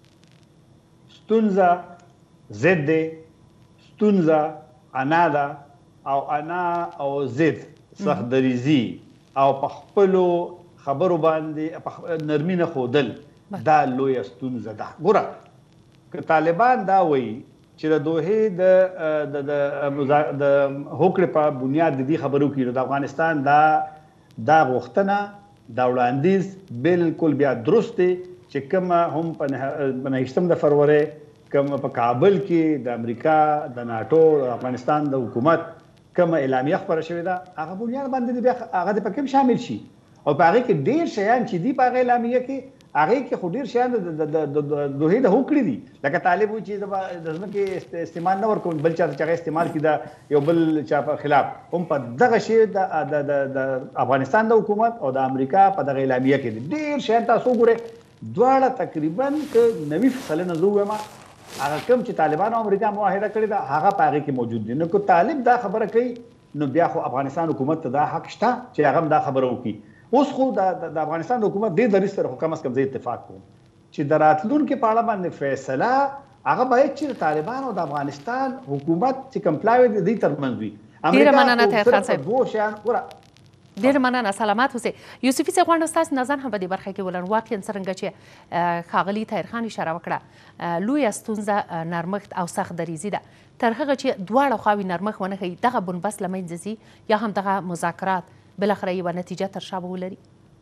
ستونزه ضد دی ستونزه انا ده او انا او ضد سخت دریزي او په خپلو خبرو باندې نرمي نه ښودل دا لویه ستونزه ده ګوره که طالبان دا وایي چې د دوحې د د هوکړې په بنیاد د دې خبرو کې د افغانستان دا دا غوښتنه دا وړاندیز بالکل بیا درست دی چې کومه هم په نهشتم د فروری کومه په کابل کې د امریکا د ناټو د افغانستان د حکومت کومه اعلامیه خبره شوې ده هغه بنیاد باندې بیا هغه د پکې شامل شي او په هغه کې ډېر شیان چې دي په هغه اعلامیه کې هغه کې خو ډېر شیان د دوحې د هوکړې دي لکه طالب و چې د ځمکې استعمال نه ورکوم بل چا چې هغه استعمال کړي دا یو بل چا په خلاف هم په دغه شی د افغانستان د حکومت او د امریکا په دغه اعلامیه کې ډېر شیان تاسو ګورئ دواړه تقریبا که نوي فصلونه زه ووایم هغه کوم چې طالبانو او امریکا معاهده کړې ده هغه په هغې کې موجود دي نو که طالب دا خبره کوي نو بیا خو افغانستان حکومت ته دا حق شته چې هغه هم دا خبره وکړي اوس خو د افغانستان حکومت دې دریځ سره خو کم از کم زه اتفاق کوم چې د راتلونکي په اړه باندې فیصله هغه باید چې د طالبانو او د افغانستان حکومت چې کمپلای وي د دې ترمنځ وي ډېره مننه طاهر خان صاحب دوه شیان ګوره ډېر مننه سلامات اوسئ یوسفي صاحب غواړم ستاسو نظر هم په دې برخه کې ولرم واقعا څرنګه چې ښاغلي طاهر خان اشاره وکړه لویه ستونزه نرمښت او سخت دریزي ده تر هغه چې دواړه خواوې نرمښت ونه ښیي دغه بنبست له منځه ځي یا هم دغه مذاکرات بالاخره یوه نتیجه تر شا به ولري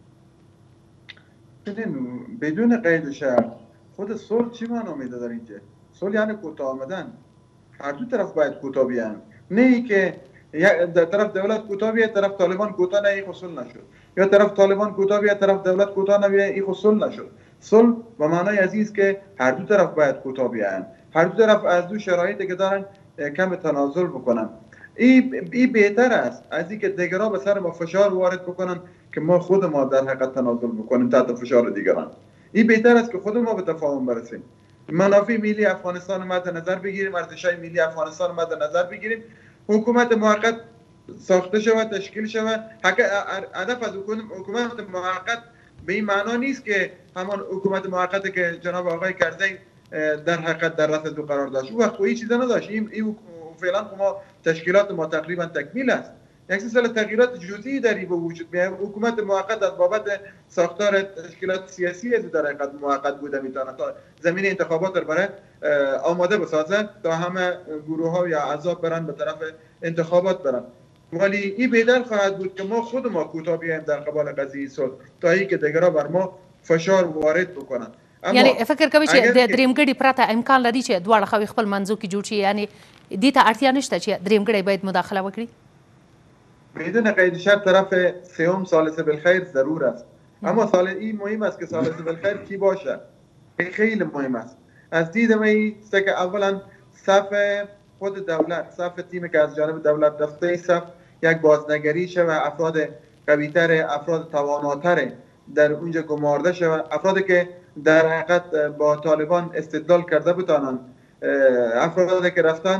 ببین بدون قید شرط خود صلح چی معنا میده در اینجا صلح یعنی کوتاه آمدن هر دو طرف باید کوتاه بیان نه ای که در طرف دولت کوتاه بیاد طرف طالبان کوتاه نه ای صلح نشد یا طرف طالبان کوتاه بیاد طرف دولت کوتاه نبیاد ای صلح نشد صلح به معنای عزیز که هر دو طرف باید کوتاه بیان هر دو طرف از دو شرایطی که دارن کم تنازل بکنن این ای بهتر است از اینکه دیگرها به سر ما فشار وارد بکنن که ما خود ما در حقیقت تنازل بکنیم تحت فشار دیگران این بهتر است که خود ما به تفاهم برسیم منافع ملی افغانستان مد نظر بگیریم ارزش‌های ملی افغانستان مد نظر بگیریم حکومت موقت ساخته شود تشکیل شود هدف از حکومت موقت به این معنا نیست که همان حکومت موقتی که جناب آقای کرزی در حقیقت در رأس دو قرار داشت او وقت این چیزا نداشت این این فعلا ما تشکیلات ما تقریبا تکمیل است یک سلسله تغییرات جزئی در این وجود میاد حکومت موقت از بابت ساختار تشکیلات سیاسی از در حقیقت موقت بوده میتونه تا زمین انتخابات رو برای آماده بسازه تا همه گروه ها یا احزاب برن به طرف انتخابات برن ولی این بهتر خواهد بود که ما خود ما کوتاه بیایم در قبال قضیه صلح تا اینکه دیگرها بر ما فشار وارد بکنن یعنی فکر کوي چې د درېمګړي پرته امکان لري چې دواړه خواوې خپل منځو کې جوړ شي یعنی دې ته اړتیا نشته چې درېمګړی باید مداخله وکړي بدون قید شرط طرف سوم ثالثه بالخیر ضرور است اما سال این مهم است که ثالثه بالخیر کی باشه خیلی مهم است از دید من است که اولا صف خود دولت صف تیمی که از جانب دولت رفته این صف یک بازنگری شود افراد قوی‌تر افراد تواناتر در اونجا گمارده شود افرادی که در حقیقت با طالبان استدلال کرده بتانن افرادی که رفتن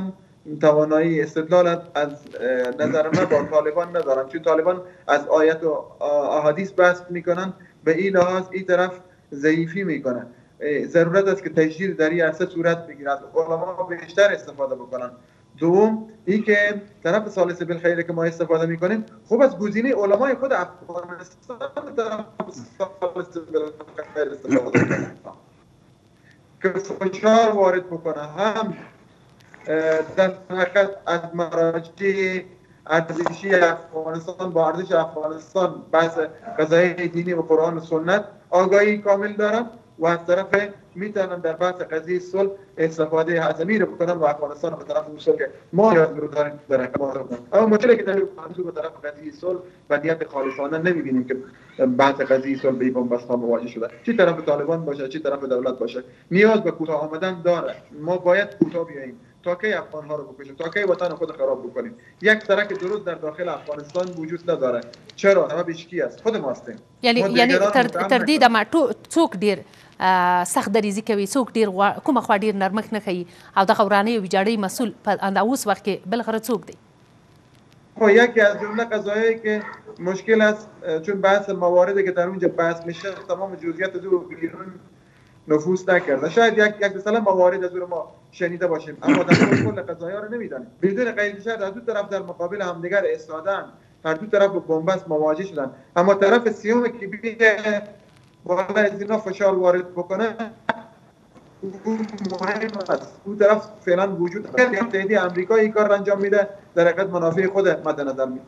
توانایی استدلال از نظر من با طالبان ندارن، چون طالبان از آیت و احادیث بحث میکنن، به این لحاظ این طرف ضعیفی میکنن. ضرورت است که تجدید در این عرصه صورت بگیرد، از علما بیشتر استفاده بکنن. دوم این که طرف ثالث بالخیر که ما استفاده میکنیم، خب از گزینه علمای خود افغانستان طرف ثالث بالخیر استفاده بکنن که فشار وارد بکنه، هم در حقیقت از مراجع ارزشی افغانستان با ارزش افغانستان بحث قضایای دینی و قرآن و سنت آگاهی کامل دارن و از طرف میتونن در بحث قضیه صلح استفاده عظیمی رو بکنن و افغانستان به طرف صلح که ما نیاز رو داریم در اقامت رو. اما مشکلی که در موضوع به طرف قضیه صلح و نیت خالصانه نمیبینیم که بحث قضیه صلح به این بس مواجه شده، چه طرف طالبان باشه چه طرف دولت باشه، نیاز به کوتاه آمدن داره. ما باید کوتاه بیاییم تا کی افغان ها رو بکشیم، تا کی وطن خود خراب بکنیم. یک سرک درست در داخل افغانستان وجود نداره. چرا؟ سببش کی است؟ خود ماستیم. یعنی یعنی تر تر دې د ما څوک ډیر سخت دریزي کوي، څوک ډیر کومه خوا ډیر نرمښت نه کوي او د ورانۍ او ویجاړۍ مسؤل په اوس وخت کې بالاخره څوک دی؟ خب یکی از جمله قضایایی که مشکل است، چون بحث مواردی که در اونجا بحث میشه تمام جزئیات از اون بیرون نفوذ نکرده. شاید یک یک مثلا موارد از اون ما شنیده باشیم اما در کل قضایا رو نمیدانیم. بدون غیر شرط از دو طرف در مقابل همدیگر ایستادن، هر دو طرف با بنبست مواجه شدن، اما طرف سیوم که بیه بالا از اینا فشار وارد بکنه اون مهم است. اون طرف فعلا وجود نداره. اتحادیه آمریکا این کار انجام میده، در حقیقت منافع خود مد نظر میگیره.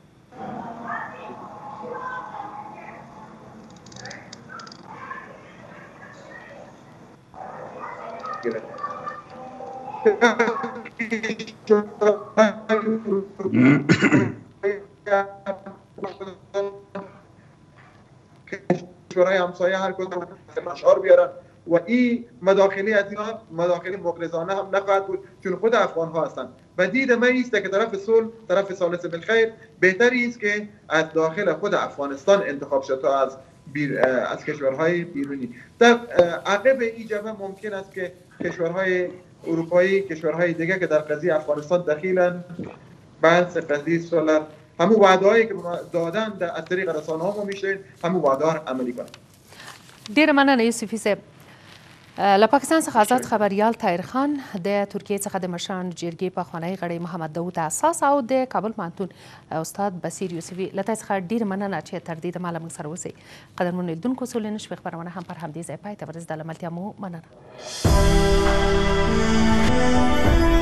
کشورهای همسایه هر کدوم اشعار بیارن و این مداخله از اینا مداخله مغرضانه هم نخواهد بود، چون خود افغان ها هستند. و دید من ایست که طرف صلح، طرف ثالث بالخیر بهتری است که از داخل خود افغانستان انتخاب شد تا از بیر از کشورهای بیرونی. در عقب این جبهه ممکن است که کشورهای اروپایی، کشورهای دیگه که در قضیه افغانستان دخیلن، بحث قضیه صلح همون وعده‌هایی که دادن از طریق رسانه‌ها ما میشنویم، همون وعده‌ها عملی کنن. ډیره مننه یوسفي صاحب. له پاکستان څخه آزاد خبریال طاهر خان، د ترکیې څخه د مشرانو جرګې پخوانی غړی محمد داود اساس او د کابل پوهنتون استاد بصیر یوسفي، له تاسو څخه ډیره مننه چې تر دې دمه له موږ سره اوسئ. قدرمنو لیدونکو، سولې نشوې خپرونه هم پر همدې ځای پای ته ورسېده. له ملتیا مو مننه.